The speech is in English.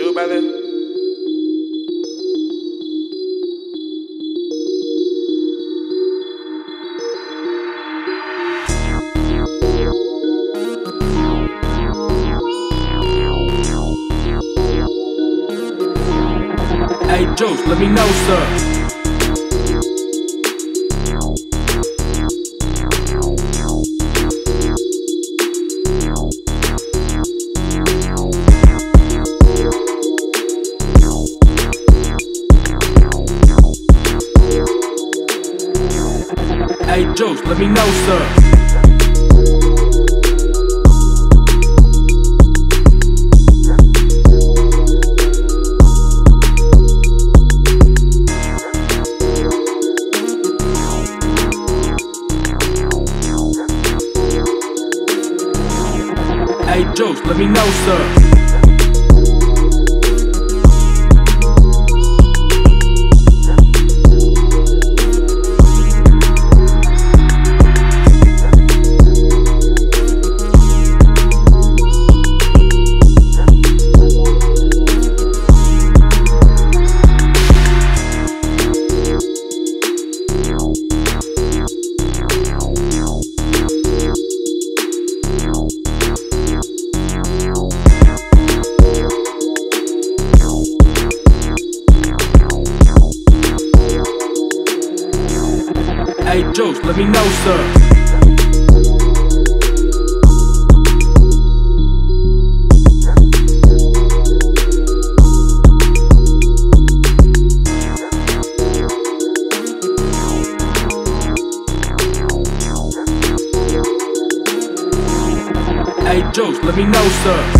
do, brother? Hey Juice, let me know, sir. Hey Juice, let me know, sir. Hey Juice, let me know, sir. Hey Juice, let me know, sir. Hey Juice, let me know, sir.